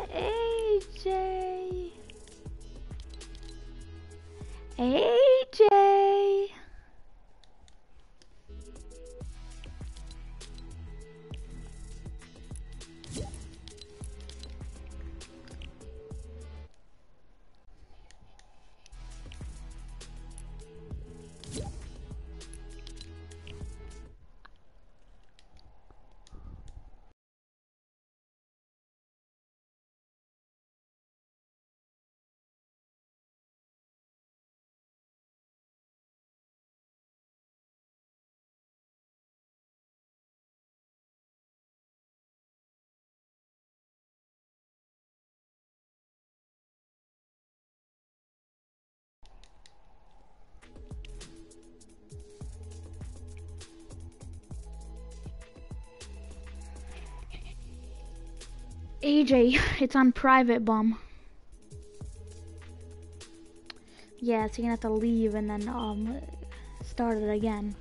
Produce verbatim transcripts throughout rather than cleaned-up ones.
A J. A J. A J, it's on private, bum. Yeah, so you're gonna have to leave and then um start it again.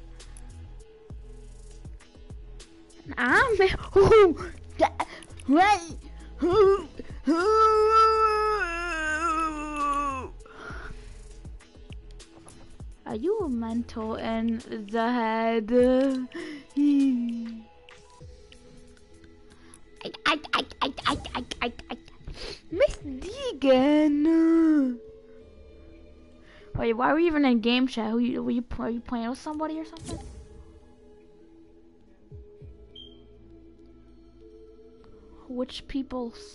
I'm who right who are you mental in the head? I, I, I, I, I, I, I, I. Miss Deegan. Wait, why were you even in game chat? Who you, were you, were you playing with somebody or something? Which people's?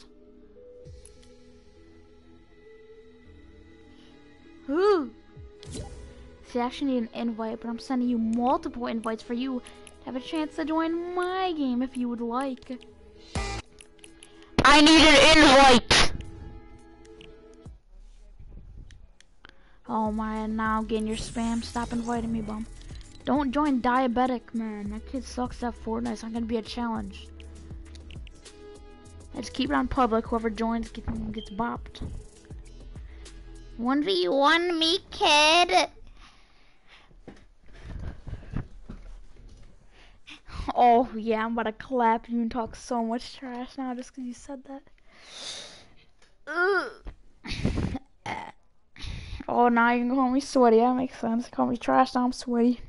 Who? See, I actually need an invite, but I'm sending you multiple invites for you to have a chance to join my game if you would like. I need an invite! Oh my, now I'm getting your spam. Stop inviting me, bum. Don't join Diabetic, man. That kid sucks at Fortnite. It's not gonna be a challenge. I just keep it on public. Whoever joins gets, gets bopped. one v one me, kid! Oh, yeah, I'm about to clap you and talk so much trash now just because you said that. Ugh. Oh, now you can call me sweaty. That makes sense. Call me trash, now I'm sweaty.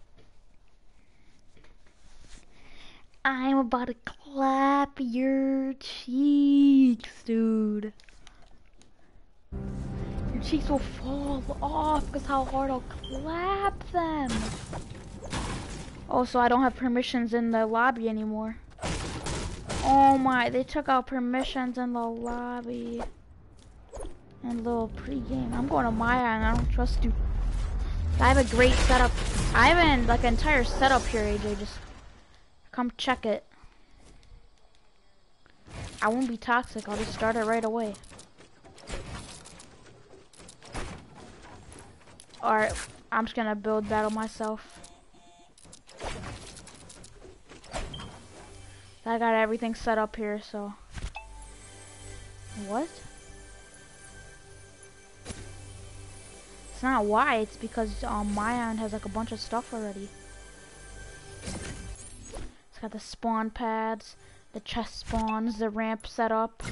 I'm about to clap your cheeks, dude. Your cheeks will fall off because how hard I'll clap them. Oh, so I don't have permissions in the lobby anymore. Oh my, they took out permissions in the lobby. And a little pregame. I'm going to my island. I don't trust you. I have a great setup. I have an like an entire setup here, A J. Just come check it. I won't be toxic. I'll just start it right away. Alright, I'm just gonna build battle myself. I got everything set up here, so. What? It's not why, it's because um, my island has like a bunch of stuff already. It's got the spawn pads, the chest spawns, the ramp set up.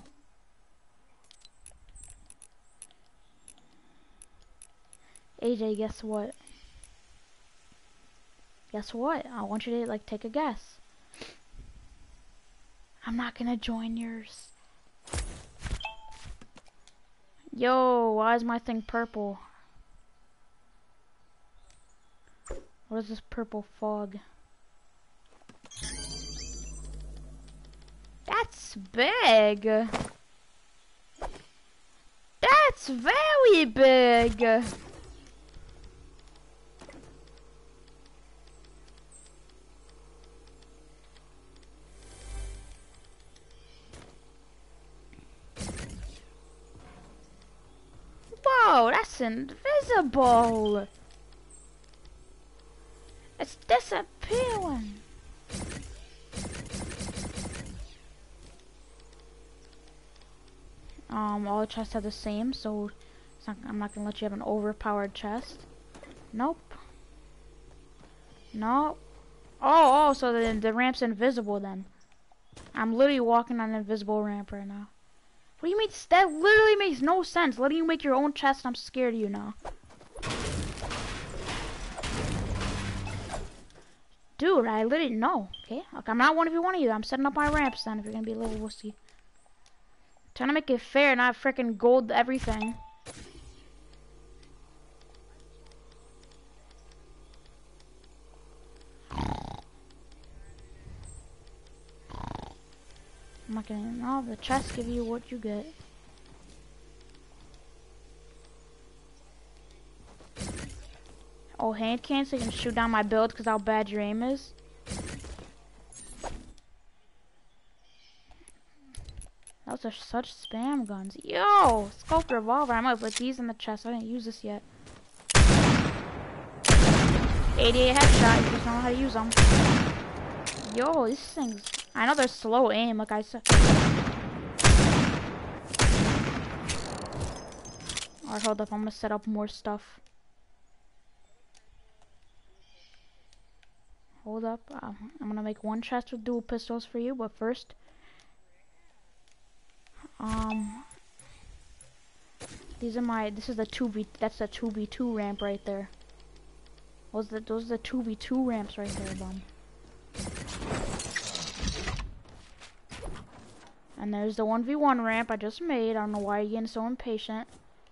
A J, guess what? Guess what? I want you to like take a guess. I'm not gonna join yours. Yo, why is my thing purple? What is this purple fog? That's big. That's very big. Whoa, that's invisible. It's disappearing. Um, all the chests are the same, so it's not, I'm not gonna let you have an overpowered chest. Nope. Nope. Oh, oh, so the, the ramp's invisible then. I'm literally walking on an invisible ramp right now. What do you mean? That literally makes no sense. Letting you make your own chest, I'm scared of you now. Dude, I literally know. Okay, look, I'm not one of you, one of you. I'm setting up my ramps then. If you're gonna be a little wussy, trying to make it fair, not freaking gold everything. I'm not gonna. No, the chests give you what you get. Oh, hand cannon so you can shoot down my build because how bad your aim is. Those are such spam guns. Yo, scope revolver. I might put these in the chest. I didn't use this yet. eighty-eight headshot. You just don't know how to use them. Yo, these things. I know they're slow aim, like I said. Alright, hold up. I'm gonna set up more stuff. Hold up. Uh, I'm gonna make one chest with dual pistols for you, but first, um, these are my. This is the two v. That's the two v two ramp right there. Those the those are the two v two ramps right there, bum. And there's the one v one ramp I just made. I don't know why you're getting so impatient.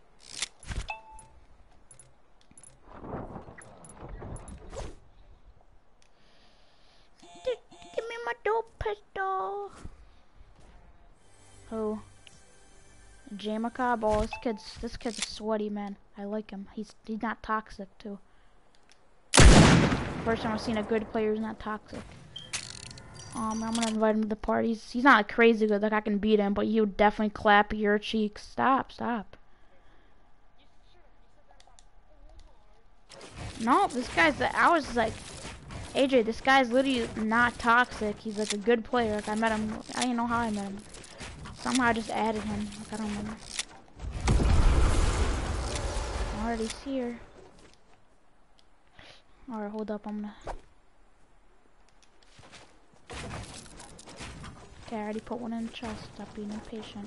Give me my dual pistol. Who? Jamacob. Oh, this kid's this kid's a sweaty man. I like him. He's he's not toxic too. First time I've seen a good player who's not toxic. Um, I'm gonna invite him to the parties. He's not crazy good, like I can beat him, but he would definitely clap your cheeks. Stop, stop. No, this guy's. I was like, A J, this guy's literally not toxic. He's like a good player. Like I met him. I didn't know how I met him. Somehow I just added him. Like I don't remember. Alright, he's here. Alright, hold up. I'm gonna. Okay, I already put one in the chest. Stop being impatient.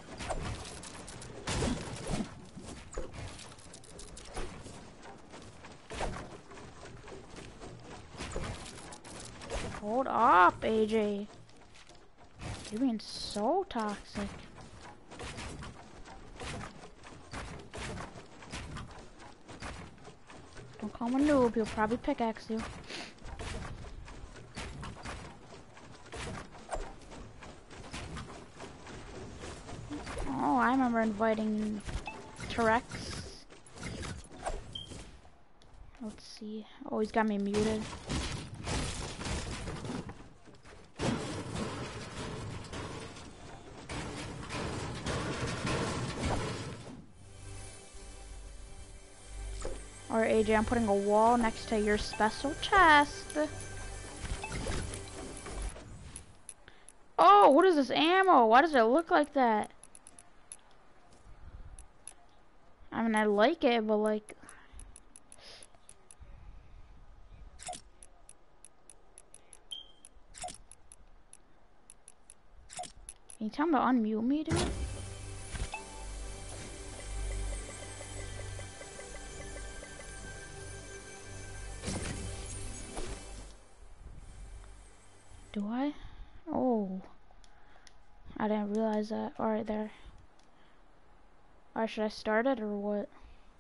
Hold up, A J. You're being so toxic. Don't call him a noob. He'll probably pickaxe you. Oh, I remember inviting T-Rex. Let's see. Oh, he's got me muted. Alright, A J, I'm putting a wall next to your special chest. Oh, what is this ammo? Why does it look like that? I mean, I like it, but like... Can you tell him to unmute me, dude? Do I? Oh. I didn't realize that. Alright, there. Alright, should I start it or what?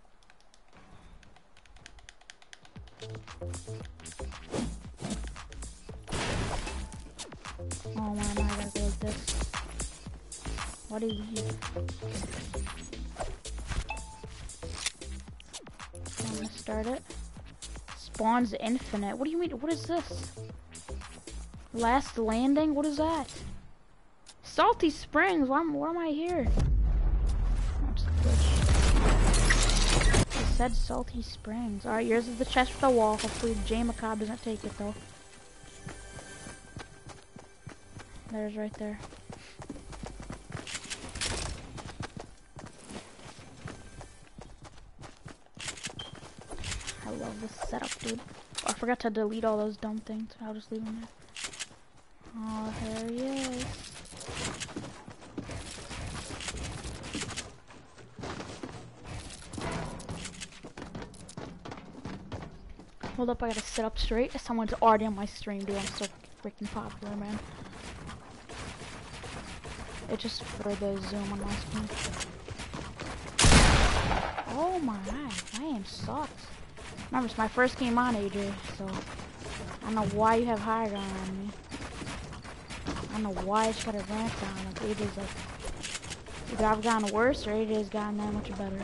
Oh man, I gotta go like this. What is you? I'm gonna start it. Spawns infinite. What do you mean? What is this? Last landing? What is that? Salty Springs. Why am, why am I here? That's a glitch. It said Salty Springs. Alright, yours is the chest with the wall. Hopefully Jamacob doesn't take it though. There's right there. I love this setup, dude. Oh, I forgot to delete all those dumb things. I'll just leave them there. Oh, there he is. Hold up, I gotta sit up straight. Someone's already on my stream, dude. I'm so freaking popular, man. It's just for the zoom on my screen. Oh my, my aim sucks. Remember, it's my first game on, A J, so I don't know why you have high ground on me. I don't know why I just got a ramp down. Like, A J's like, either I've gotten worse or A J's gotten that much better.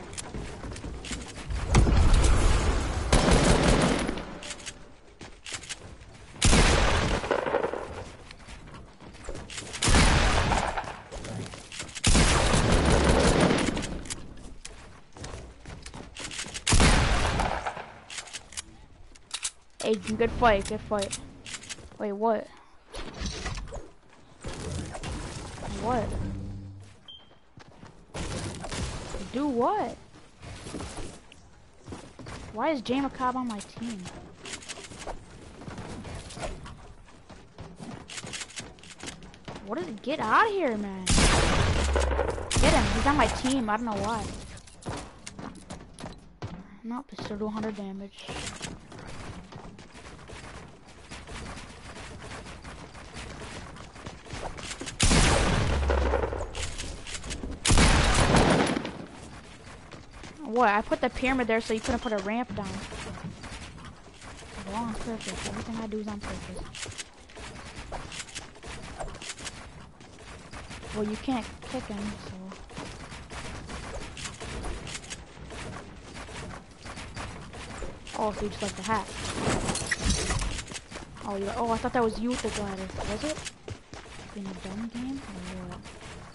Hey, good fight, good fight. Wait, what? What? Do what? Why is Jay McCobb on my team? What is it? Get out of here, man. Get him. He's on my team. I don't know why. Nope, it's still do one hundred damage. What? I put the pyramid there so you couldn't put a ramp down. All on purpose. Everything I do is on purpose. Well, you can't kick him, so... Oh, so you just like the hat. Oh, you oh, I thought that was you with the glider. Was it? In a dumb game? Or what?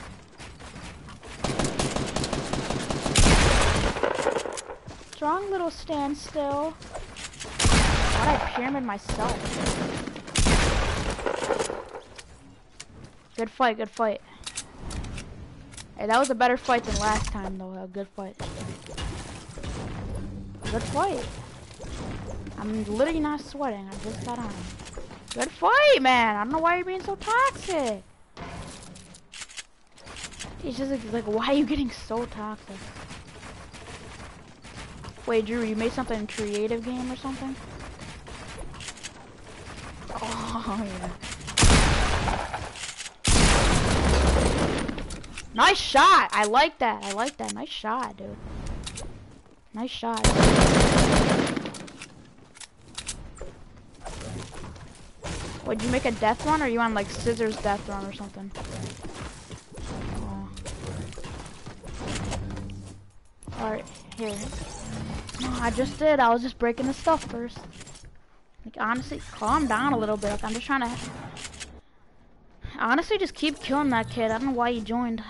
Strong little standstill. Why'd I pyramid myself? Good fight, good fight. Hey, that was a better fight than last time, though. A good fight. Good fight. I'm literally not sweating. I just got on. Good fight, man. I don't know why you're being so toxic. It's just like, like why are you getting so toxic? Wait, Drew, you made something creative game or something? Oh, yeah. Nice shot! I like that. I like that. Nice shot, dude. Nice shot. What, did you make a death run, or are you on like scissors death run or something? Oh. Alright, here. No, I just did. I was just breaking the stuff first. Like, honestly, calm down a little bit. Like, I'm just trying to... Honestly, just keep killing that kid. I don't know why he joined.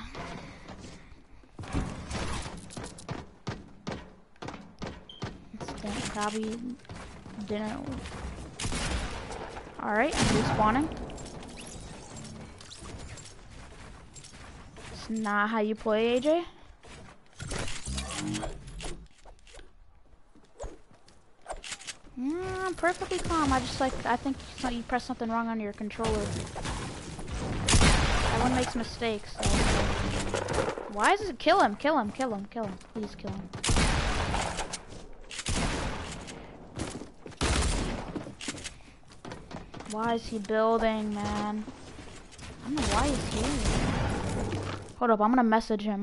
Probably didn't. Alright, I'm respawning. It's not how you play, A J. Mm, I'm perfectly calm. I just like, I think you pressed something wrong on your controller. Everyone makes mistakes. So. Why is it? Kill him, kill him, kill him, kill him. Please kill him. Why is he building, man? I don't know why he's here. Hold up, I'm gonna message him.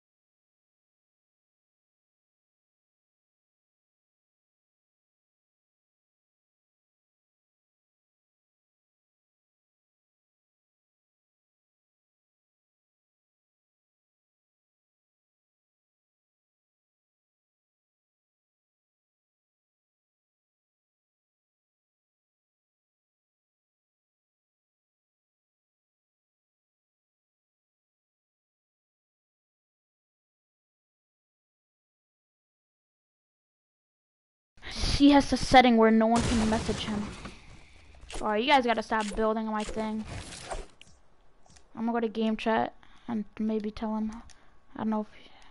He has a setting where no one can message him. Alright, you guys gotta stop building on my thing. I'm gonna go to game chat and maybe tell him. I don't know if...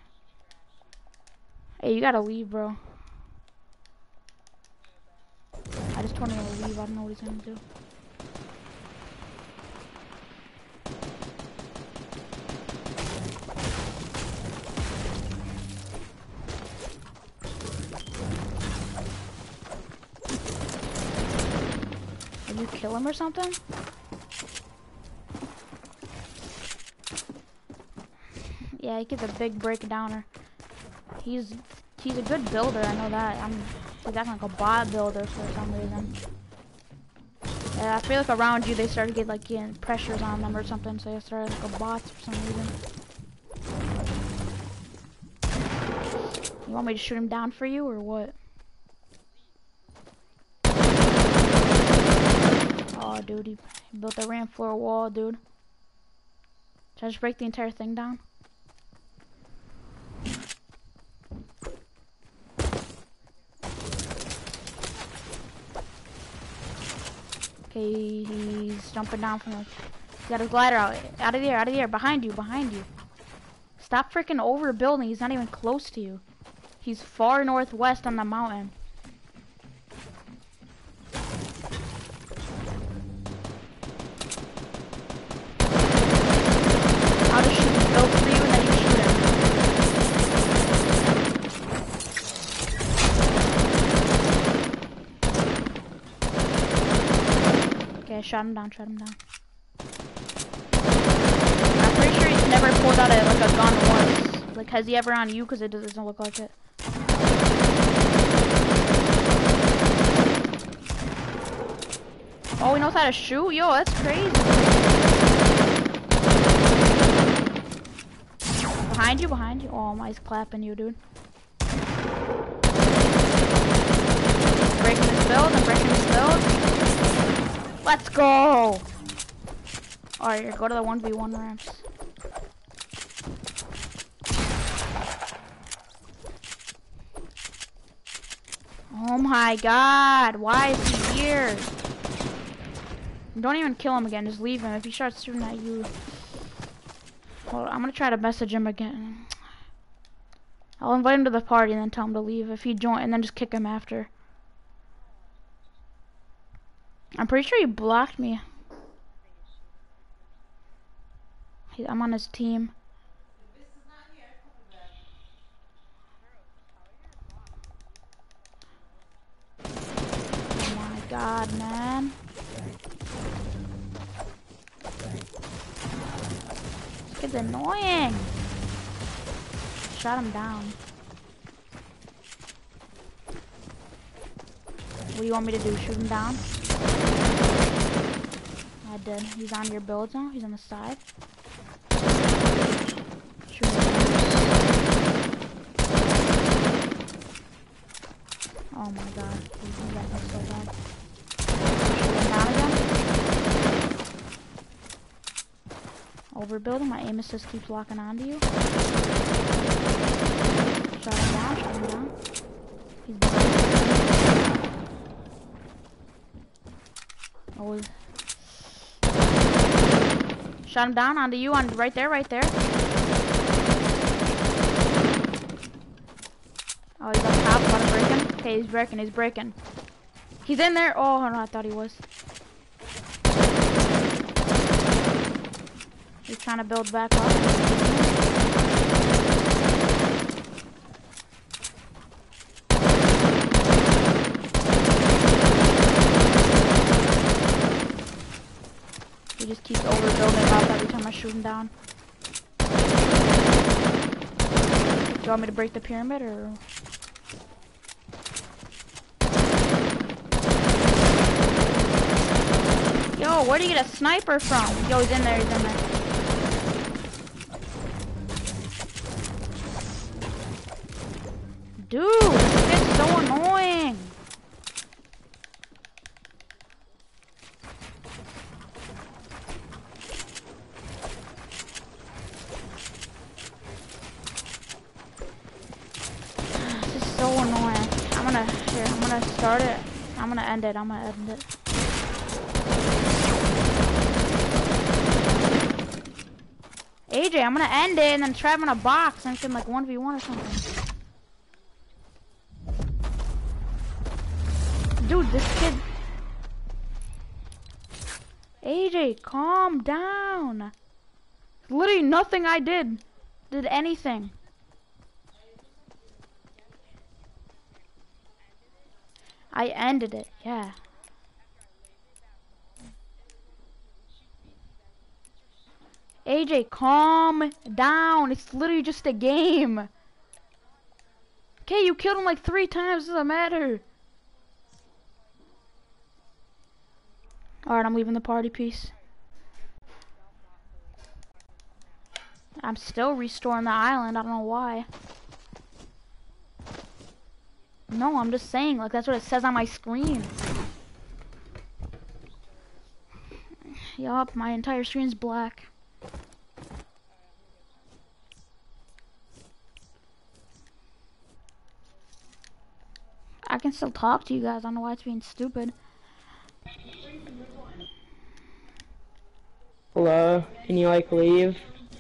Hey, you gotta leave, bro. I just told him to leave. I don't know what he's gonna do. Did you kill him or something? Yeah, he gets a big breakdowner. He's he's a good builder, I know that. I'm he's acting like a bot builder for some reason. Yeah, I feel like around you they started getting like getting pressures on them or something, so they started like a bots for some reason. You want me to shoot him down for you or what? Oh, dude, he built a ramp floor wall, dude. Should I just break the entire thing down? Okay, he's jumping down from the... He got his glider out. Out of the air, out of the air. Behind you, behind you. Stop freaking over building. He's not even close to you. He's far northwest on the mountain. I'll just shoot him, build for you, and then you shoot him. Okay, shot him down, shot him down. I'm pretty sure he's never pulled out a, like a gun once. Like, has he ever on you? Because it doesn't look like it. Oh, he knows how to shoot? Yo, that's crazy. Behind you, behind you. Oh, my, he's clapping you, dude. Breaking his build, I'm breaking his build. Let's go! Alright, go to the one v one ramps. Oh my god, why is he here? Don't even kill him again, just leave him. If he starts shooting at you... Hold on, I'm gonna try to message him again. I'll invite him to the party and then tell him to leave. If he join, and then just kick him after. I'm pretty sure he blocked me. He, I'm on his team. Oh my god, man. This kid's annoying. Shot him down. What do you want me to do? Shoot him down? I did. He's on your builds now. He's on the side. Shoot him down. Oh my god. He's got me so bad. Shoot him down again. Overbuilding. My aim assist keeps locking onto you. Shot him down. Shot him down. He's behind you. Oh. Shot him down onto you, on right there, right there. Oh, he's on top. Want to break him? Okay, he's breaking. He's breaking. He's in there. Oh no, I thought he was. He's trying to build back up. He just keeps overbuilding up every time I shoot him down. Do you want me to break the pyramid or? Yo, where do you get a sniper from? Yo, he's in there, he's in there. Dude, this gets so annoying. This is so annoying. I'm gonna, here, I'm gonna start it. I'm gonna end it, I'm gonna end it. A J, I'm gonna end it and then trap him in a box and can like one v one or something. Dude, this kid... A J, calm down. Literally nothing I did did anything. I ended it, yeah. A J, calm down. It's literally just a game. Okay, you killed him like three times. Doesn't matter. Alright, I'm leaving the party. Peace. I'm still restoring the island. I don't know why. No, I'm just saying, like, that's what it says on my screen. Yup, my entire screen's black. I can still talk to you guys. I don't know why it's being stupid. Hello? Can you, like, leave?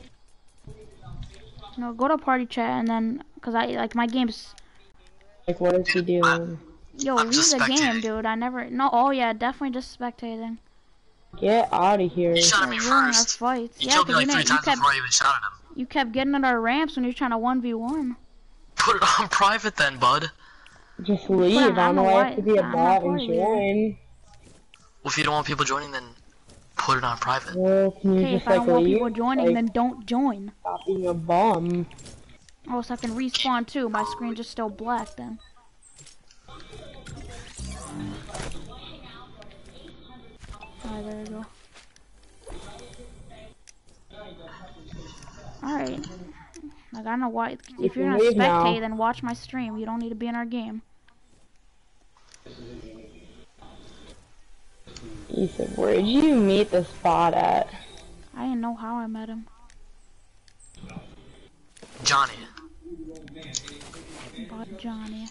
No, go to party chat and then, cause I, like, my game's... Like, what is he doing? Yo, I'm leave just the game, spectating. dude. I never... No, oh yeah, definitely just spectating. Get out of here. You shot at me Ruining our first. fights. You Yeah, killed me 'cause like you, three didn't- you times kept before I even shot at him. you kept getting at our ramps when you're trying to one v one. Put it on private then, bud. Just leave. I I don't don't know know why I why- have to be a I'm not bot and party leader. join. Well, if you don't want people joining, then put it on private. Well, can you Okay, just, if I like, don't want leave? people joining, Like, then don't join. stop being a bum. Oh, so I can respawn too. My screen's just still black then. Alright, there we go. Alright. Like, I don't know why. You If you're can gonna leave now. spectate, then watch my stream. You don't need to be in our game. Ethan, where did you meet this bot at? I didn't know how I met him. Johnny. Bot Johnny.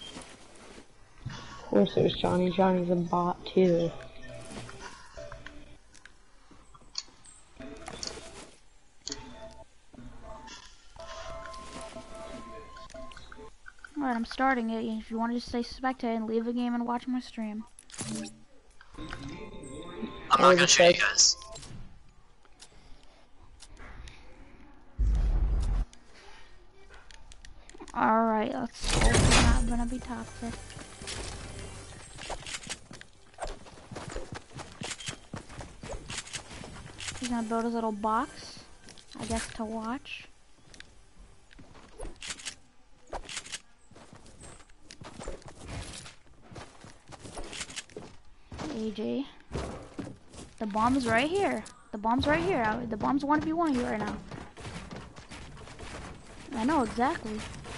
Of course there's Johnny. Johnny's a bot too. Alright, I'm starting it. If you want to just stay spectating, leave the game and watch my stream. I'm not gonna shoot you guys. Alright, let's hope it's not gonna be toxic. He's gonna build his little box, I guess, to watch. A J. The bomb's right here. The bomb's right here. I- The bomb's one v one you right now. I know exactly.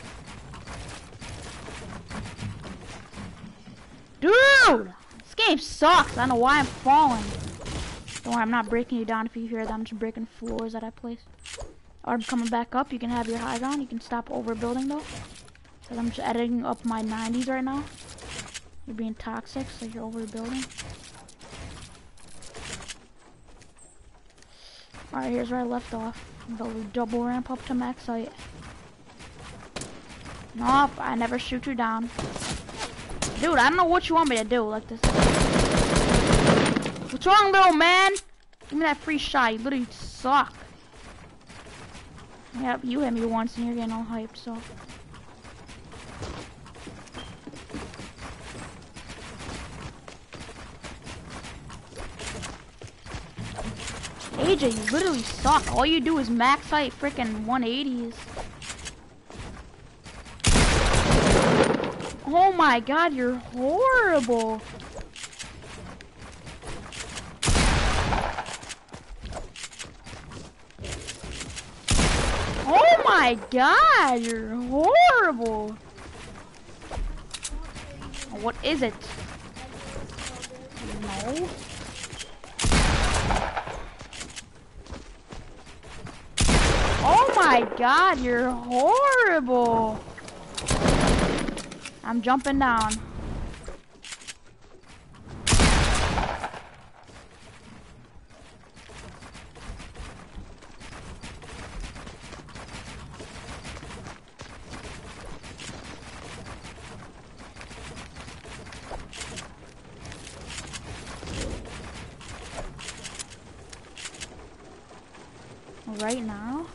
Dude! This game sucks. I don't know why I'm falling. Don't worry, I'm not breaking you down if you hear that. I'm just breaking floors that I place. Or I'm coming back up. You can have your high ground. You can stop overbuilding though. Because I'm just editing up my nineties right now. You're being toxic, so you're overbuilding. Alright, here's where I left off. The double ramp up to max height. Nope, I never shoot you down. Dude, I don't know what you want me to do like this. What's wrong, little man? Give me that free shot. You literally suck. Yep, you hit me once and you're getting all hyped, so. A J, you literally suck. All you do is max height freaking one eighties. Oh my god, you're horrible. Oh my god, you're horrible. What is it? No. Oh my god, you're horrible. I'm jumping down. Right now?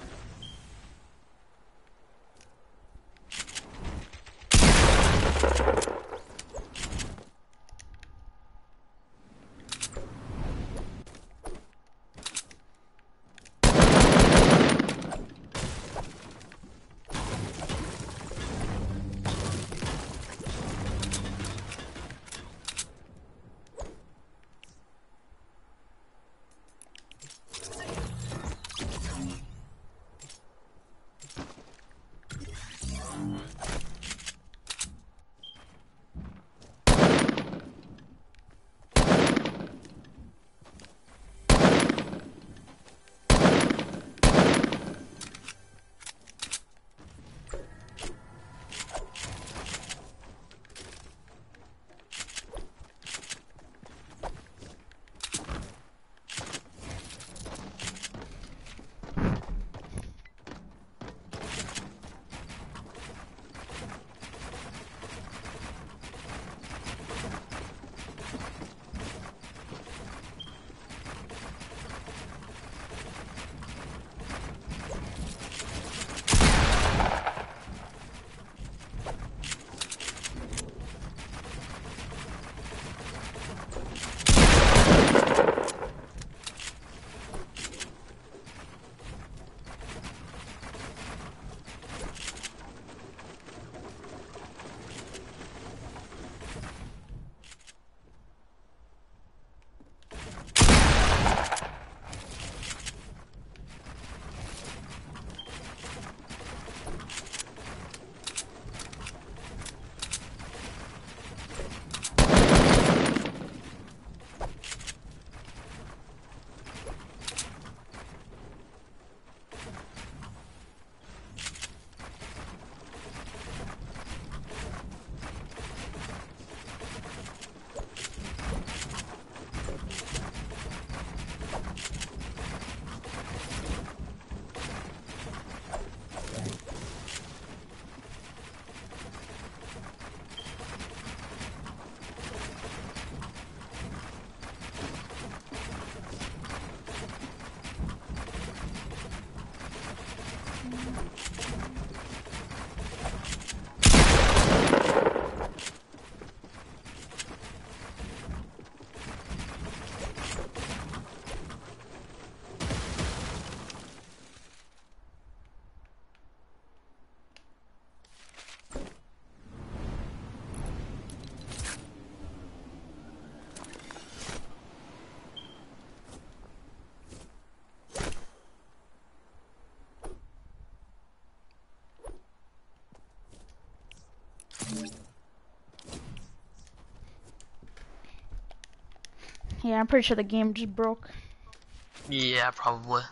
Yeah, I'm pretty sure the game just broke. Yeah, probably.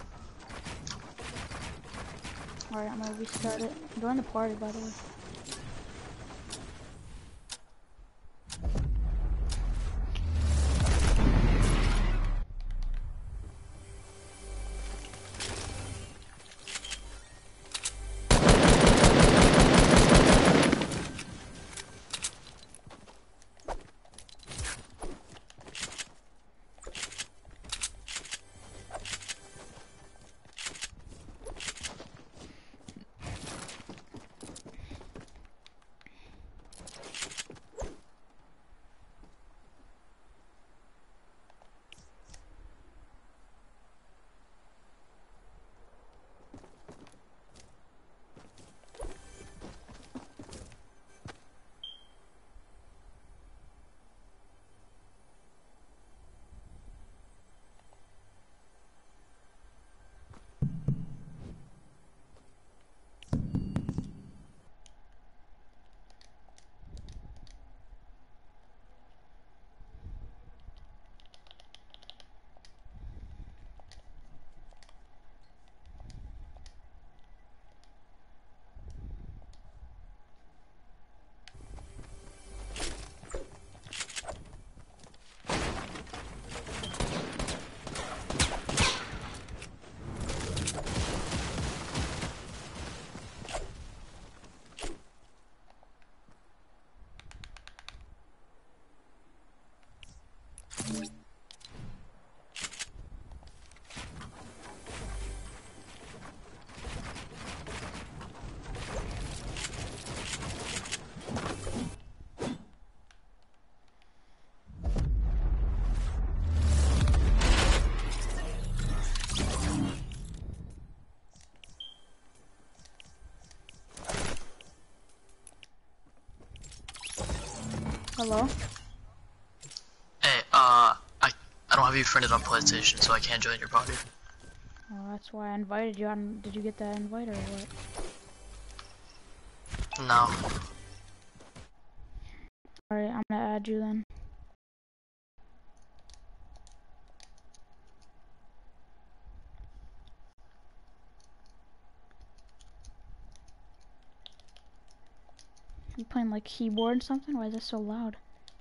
Alright, I'm gonna restart it. Join the party, by the way. Hello? Hey, uh, I, I don't have you friended on PlayStation, so I can't join your party. Oh, that's why I invited you. On. Did you get that invite or what? No. Alright, I'm gonna add you then. You playing like keyboard or something? Why is it so loud?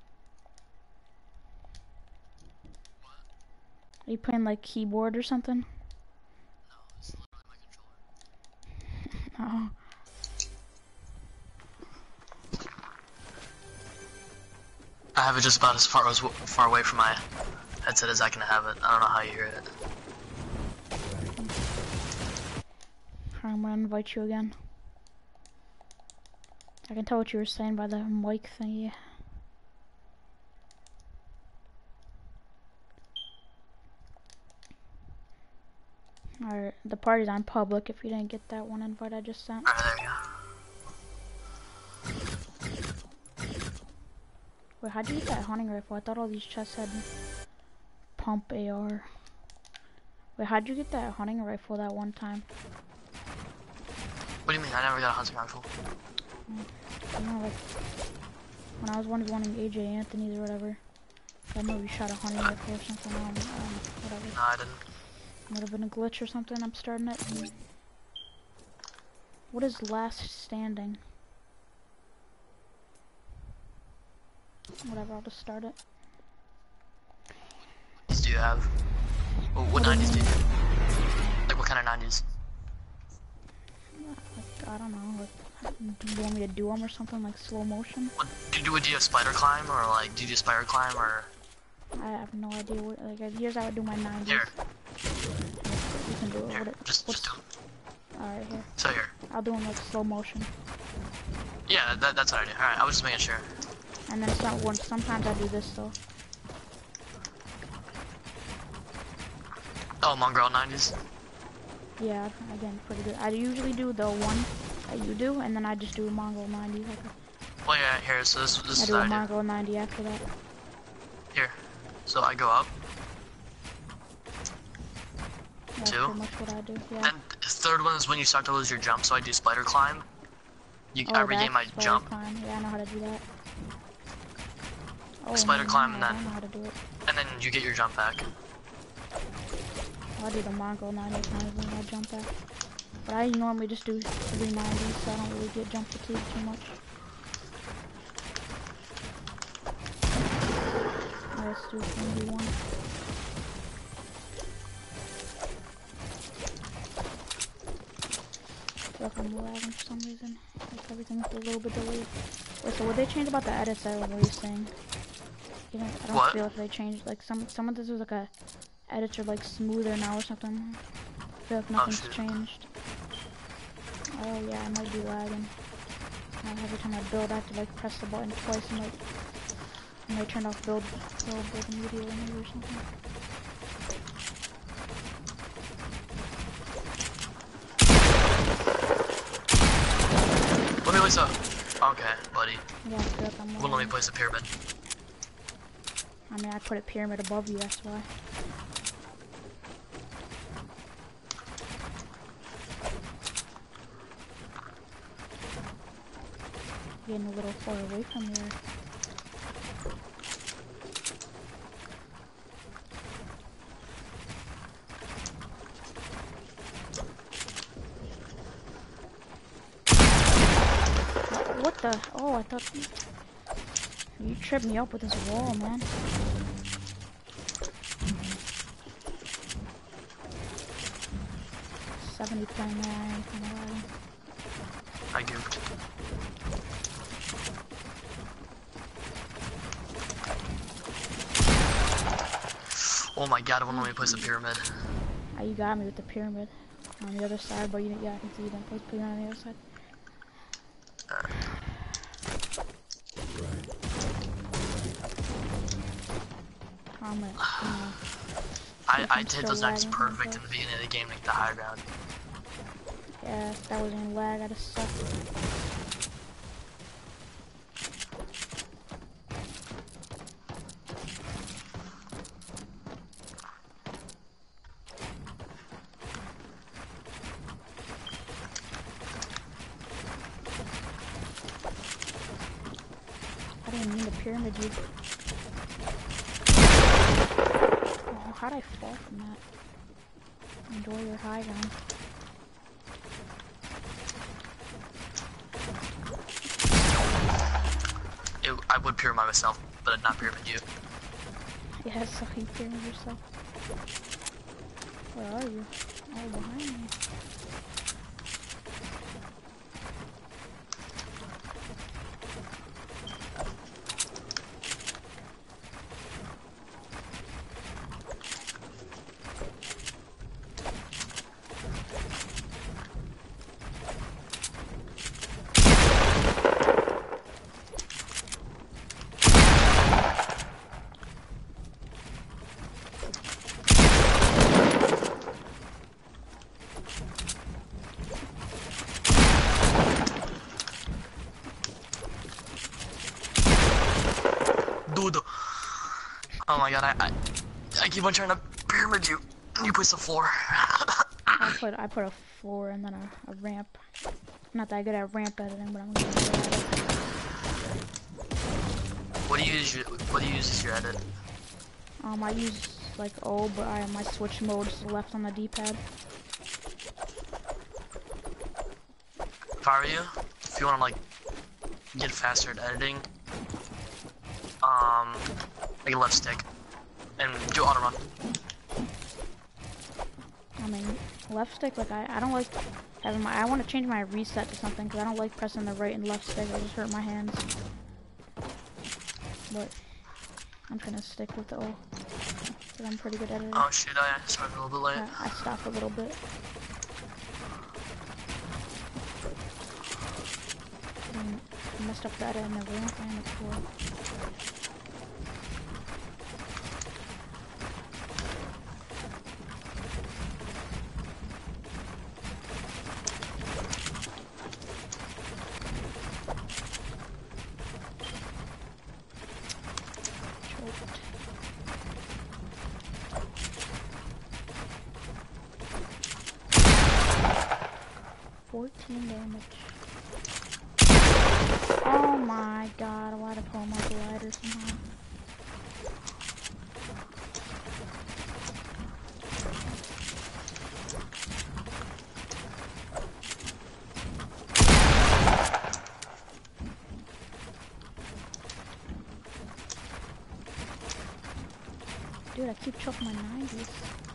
Are you playing like keyboard or something? No, it's literally my controller. Oh. I have it just about as far as far away from my headset as I can have it. I don't know how you hear it. I'm gonna invite you again. I can tell what you were saying by the mic thingy. Alright, the party's on public if you didn't get that one invite I just sent. Alright, there you go. Wait, how'd you get that hunting rifle? I thought all these chests had pump A R. Wait, how'd you get that hunting rifle that one time? What do you mean? I never got a hunting rifle. I don't know, like, when I was one wanting A J Anthony's or whatever, I maybe shot a hunting rifle or something, um, um, whatever. No, I didn't. Might have been a glitch or something, I'm starting it. What is last standing? Whatever, I'll just start it. What nineties do you have? What, what What do you nineties do you mean? have? Like what kind of nineties? Like, I don't know, like, do you want me to do them or something, like slow motion? What, do you do a do you have spider climb or like do you do spider climb or? I have no idea what, like, here's how I do my nineties. Here, You can do it. here, What it just what's, just do it. Alright, here. So here. I'll do them like slow motion. Yeah, that, that's what I do. All right, I was just making sure. And then some, once, sometimes I do this though. Oh, Mongrel nineties. Yeah, again, pretty good. I usually do the one that you do, and then I just do a Mongol ninety. Like a, Well, yeah, here. So this this I is do what a I do. Mongol ninety after that. Here. So I go up. That's Two. pretty much what I do. Yeah. Then the third one is when you start to lose your jump. So I do spider climb. You Oh, I regain that's my spider jump. climb. Yeah, I know how to do that. Oh, Spider no, climb no, and I then- don't know how to do it. And then you get your jump back. I do the Mongol ninety times when I jump back. But I normally just do three ninety, so I don't really get jump fatigue too much. Let's do three v one. I feel like I'm lagging for some reason. Like everything's a little bit delayed. Wait, so what they changed about the edits? I what were you saying? You know, I don't What? feel like they changed. Like some some of this was like a edits are like smoother now or something. I feel like nothing's shit. changed. Oh yeah, I might be lagging. Now every time I build, I have to like press the button twice and like and I turned off build build build immediately or something. Let me place a. Okay, buddy. Yeah, I feel like I'm Well, let me lagging. place a pyramid. I mean, I put a pyramid above you, that's why. Getting a little far away from here. What the? Oh, I thought you tripped me up with this wall, man. seventy playing there. I goofed. Oh my god, it won't let me place a pyramid. Oh, you got me with the pyramid on the other side, but you didn't, yeah, I can see you didn't place pyramid on the other side. I'm gonna, you know, I, I I'm did still those knives lagging, perfect okay. in the beginning of the game to get the high ground. yeah, if that wasn't lag, I just sucked. I didn't mean to pyramid you. Oh, how'd I fall from that? Enjoy your high ground. It, I would pyramid myself, but I'd not pyramid you. Yeah, so you pyramid yourself. Where are you? Oh, behind me. Dude. Oh my god, I, I, I keep on trying to pyramid you. You place the floor. I put I put a floor and then a, a ramp. I'm not that good at ramp editing, but I'm gonna do that. What do you use? Your, what do you use as your edit? Um, I use like O, but I my switch mode is left on the D-pad. If I were you, if you want to like get faster at editing, um, like a left stick and do auto run. I mean, left stick, like I, I don't like having my, I want to change my reset to something because I don't like pressing the right and left stick. It just hurt my hands. But I'm gonna stick with the O because I'm pretty good at it. Oh shit, I started a little bit late. I, I stopped a little bit. And I messed up that in the ramp and the floor. Choked. fourteen damage. Oh my god, why'd I pull my glider somehow? Dude, I keep choking my nineties.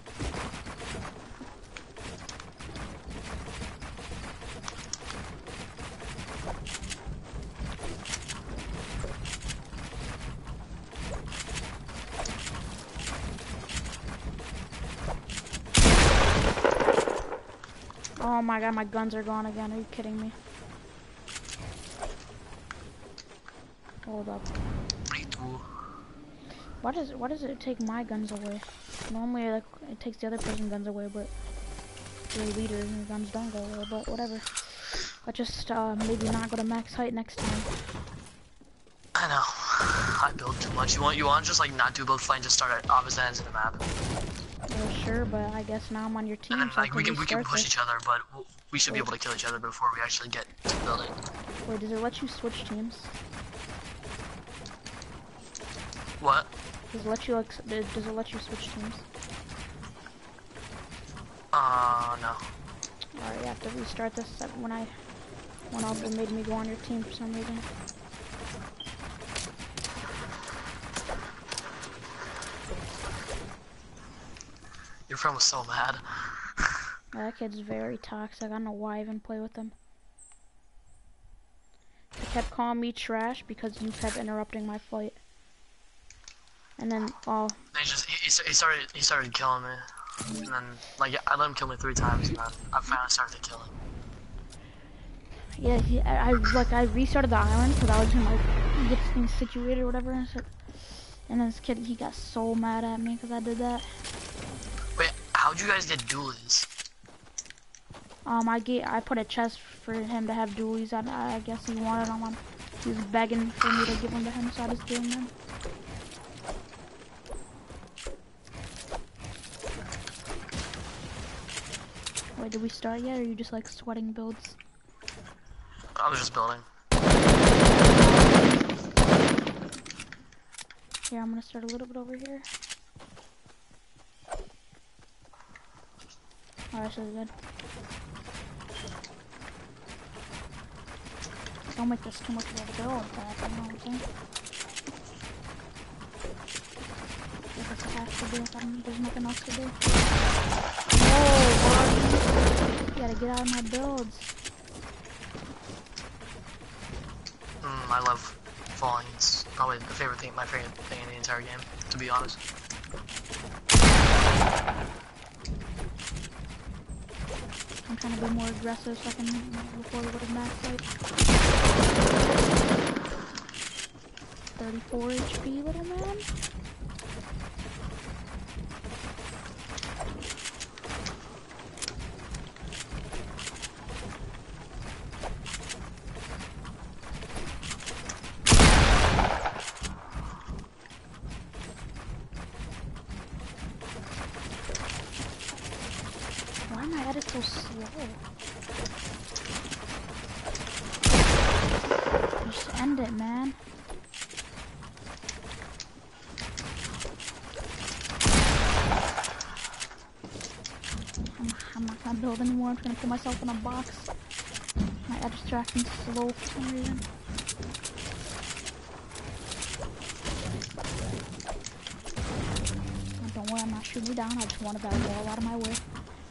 Oh my god, my guns are gone again. Are you kidding me? Hold up. Why does it, why does it take my guns away? Normally, like, it takes the other person's guns away, but your leader and your guns don't go away. But whatever. But just uh, maybe not go to max height next time. I know. I build too much. You want you want to just like not do build fight and just start at opposite ends of the map. Well, sure, but I guess now I'm on your team. And then so like I we can we can restart push this. each other, but we'll, we should be Wait. able to kill each other before we actually get to the building. Wait, does it let you switch teams? What? Does it let you like? s- Does it let you switch teams? Uh no. Alright, you have to restart this uh, when I went off and made me go on your team for some reason. Your friend was so mad. Yeah, that kid's very toxic. I don't know why I even play with him. He kept calling me trash because you kept interrupting my fight. And then, oh, He just he, he sta- he started he started killing me, and then like I let him kill me three times, and then I finally started to kill him. yeah, he, I, I like I restarted the island because I was gonna like get things situated or whatever. And, so, and then this kid, he got so mad at me because I did that. Wait, how'd you guys get dualies? Um, I get, I put a chest for him to have dualies. and I guess he wanted them. Um, he was begging for me to give them to him, so I just gave them. Wait, did we start yet, or are you just like sweating builds? I was just building. Here, I'm gonna start a little bit over here. Alright, so good. Don't make this too much of a build, but you know what I'm saying? If it's a have to do, if I'm, there's nothing else to do. No, buddy! You gotta get out of my builds. Mm, I love falling. It's probably the favorite thing, my favorite thing in the entire game, to be honest. I'm trying to be more aggressive so I can before we go to max height. thirty-four H P, little man. Why am I at it so slow? Just end it, man. I'm, I'm not gonna build anymore. I'm just gonna put myself in a box. My edge distraction's slow for some reason. Oh, don't worry, I'm not shooting you down. I just wanted that wall out of my way.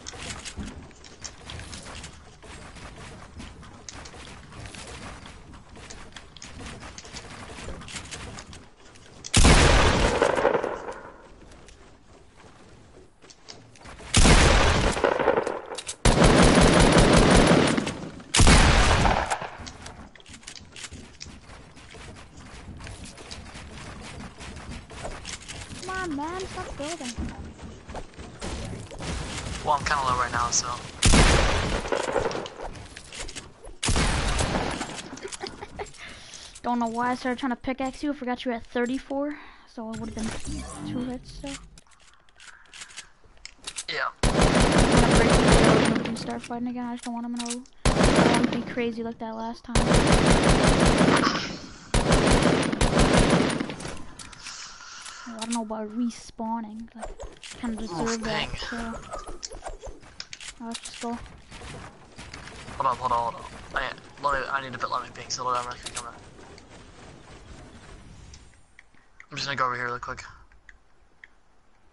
Come on, man, stop building. Well, I'm kind of low right now, so. Don't know why I started trying to pickaxe you. I forgot you were at thirty-four, so it would have been two hits still. Yeah. I'm gonna break these builds and we can start fighting again. I just don't want him to know. I don't want to be crazy like that last time. Oh, I don't know about respawning. Like, kind of deserve that. ping. So, oh, let's just go. Hold up, hold on, hold on. I, let me, I need to put let me ping, so hold on, I'm not coming. I'm just gonna go over here real quick.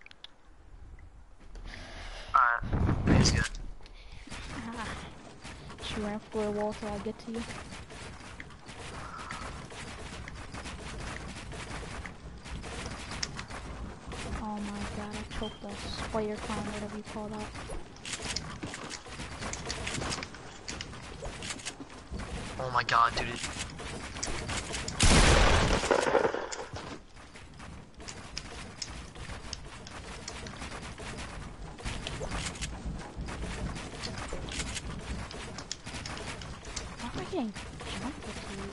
was good. Ah, she ran for a wall till I get to you. Oh my god, I choked the spider clown, whatever you call that. Oh my god, dude. Why am I getting jumped with you?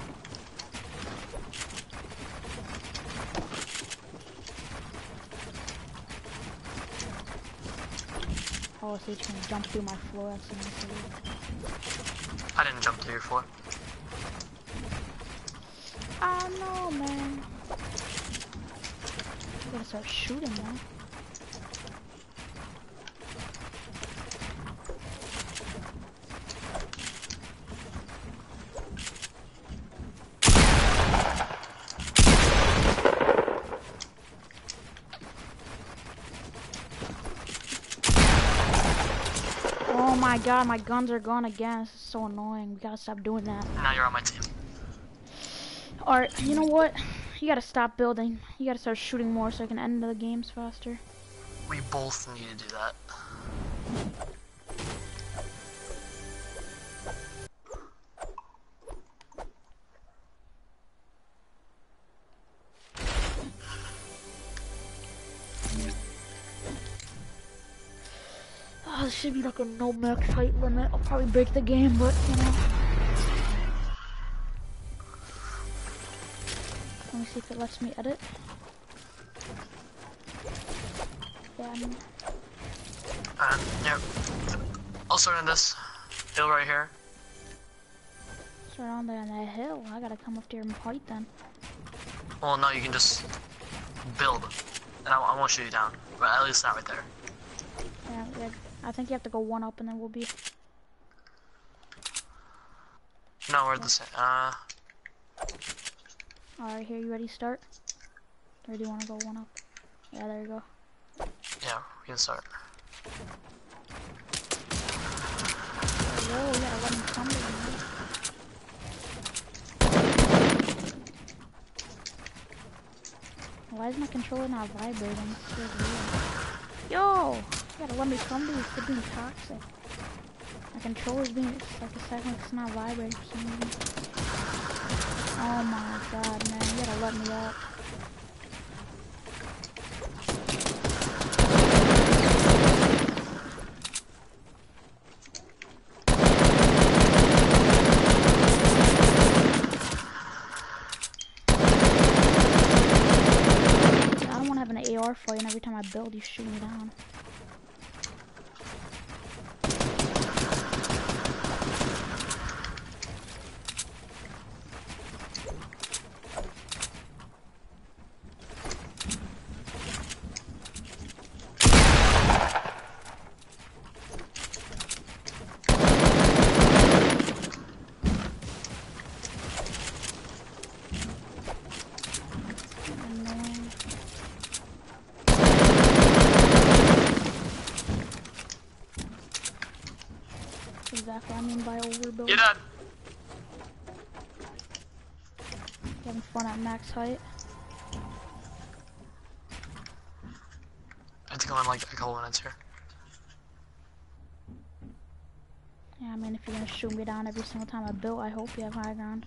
Oh, so you can jump through my floor, that's nice of you. I didn't jump through your floor. Oh no, man. I gotta start shooting now. Oh my god, my guns are gone again. This is so annoying. We gotta stop doing that. Now you're on my team. Alright, you know what? You gotta stop building. You gotta start shooting more so I can end the games faster. We both need to do that. Oh, this should be like a no max height limit. I'll probably break the game, but you know. Let me see if it lets me edit. Yeah, I mean, Uh, yeah. I'll start on this hill right here. it's right on there on that hill. I gotta come up there and fight then. Well, no, you can just build, and I, I won't shoot you down. But at least not right there. Yeah, yeah, I think you have to go one up and then we'll be. No, we're the same. Uh, Alright, here, you ready to start? Or do you wanna go one up? Yeah, there you go. yeah, we can start. Whoa, you gotta let me come to you. Why is my controller not vibrating? It's so weird. Yo! You gotta let me come to you. It's being toxic. My controller's being, it's like a second, it's not vibrating for some reason. Oh my god, man. You gotta let me up. I don't wanna have an A R fight and every time I build you shoot me down. Annoying. Exactly what I mean by overbuild. You're dead. Having fun at max height. I think I'm in like a couple minutes here. Yeah, I mean, if you're gonna shoot me down every single time I build, I hope you have high ground.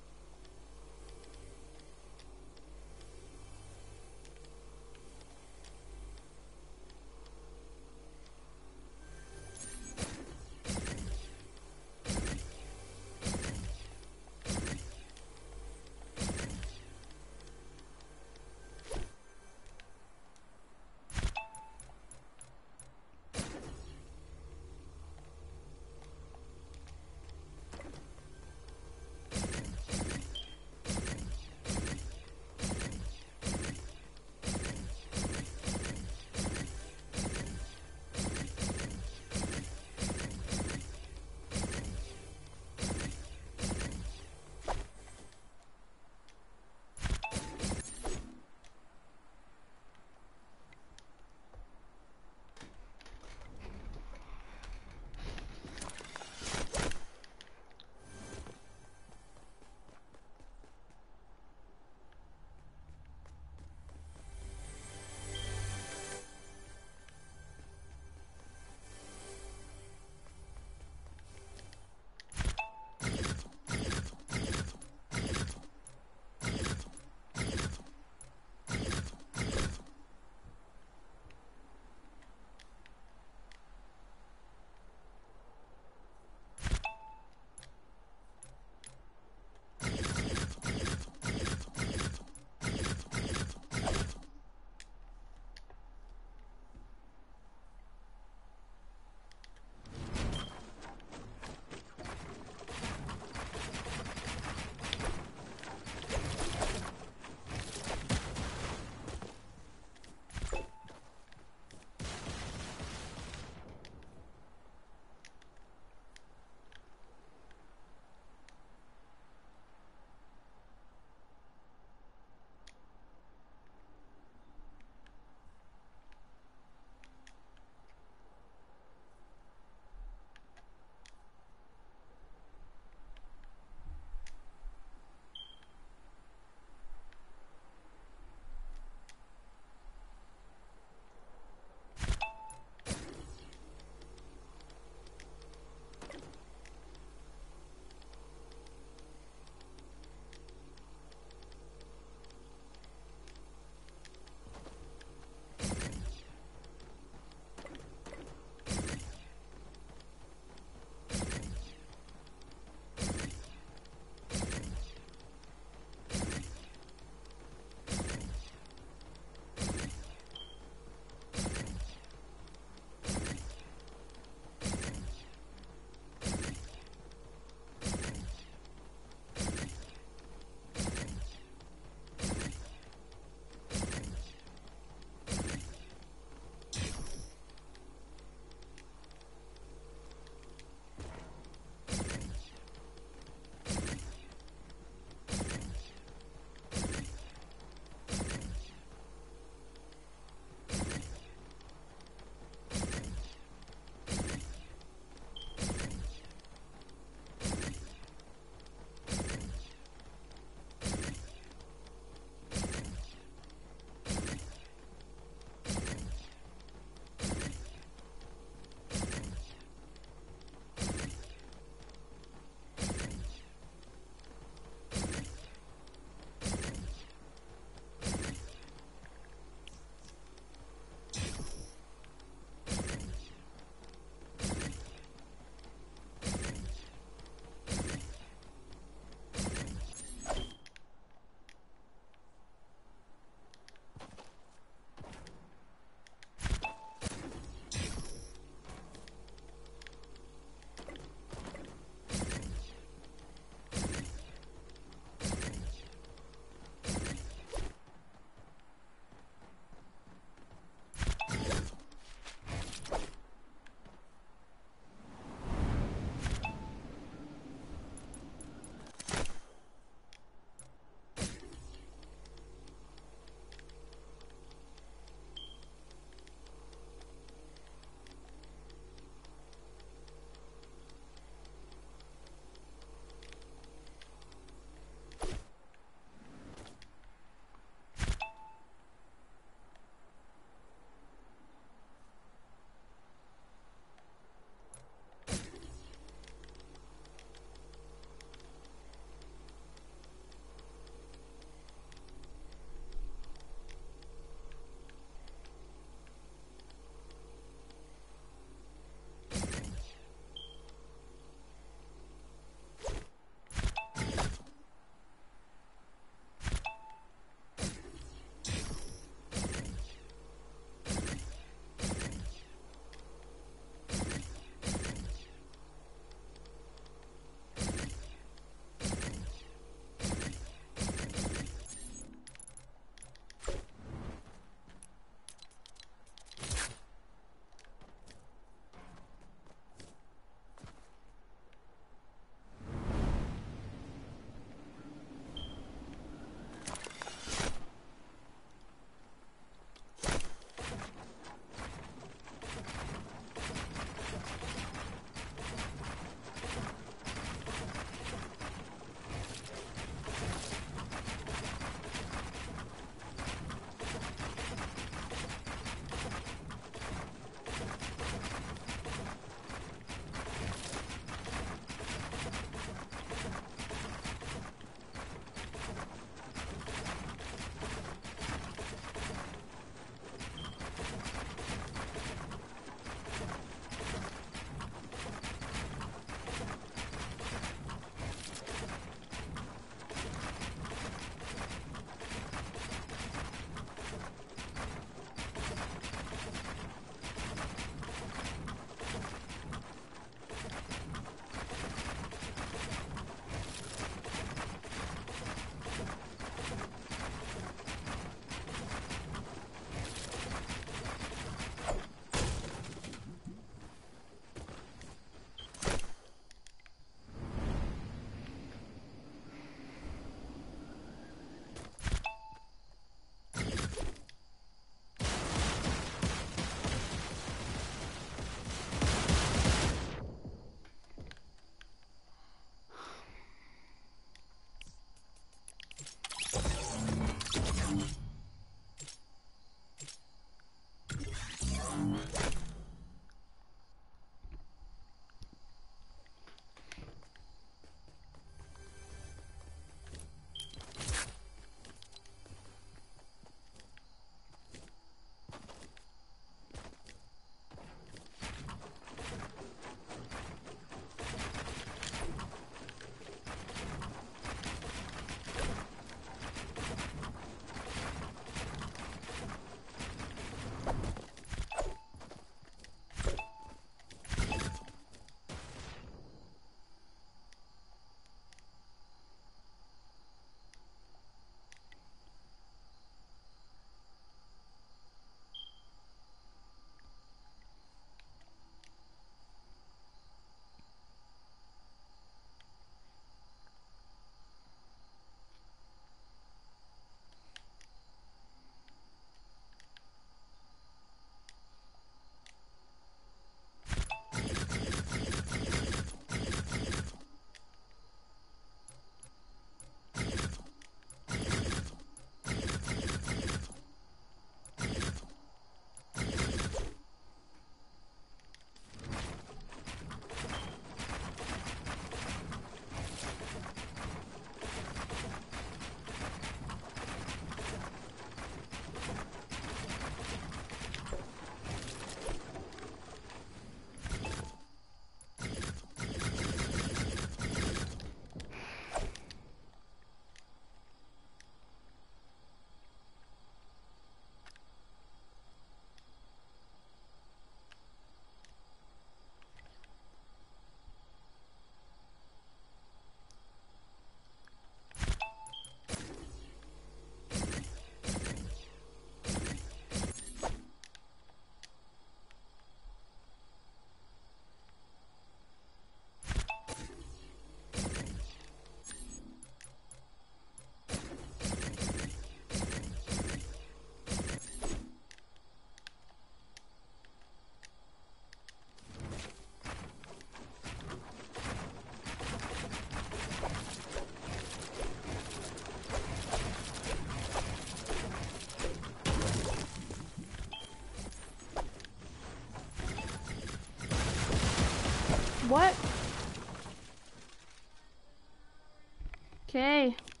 What? Okay.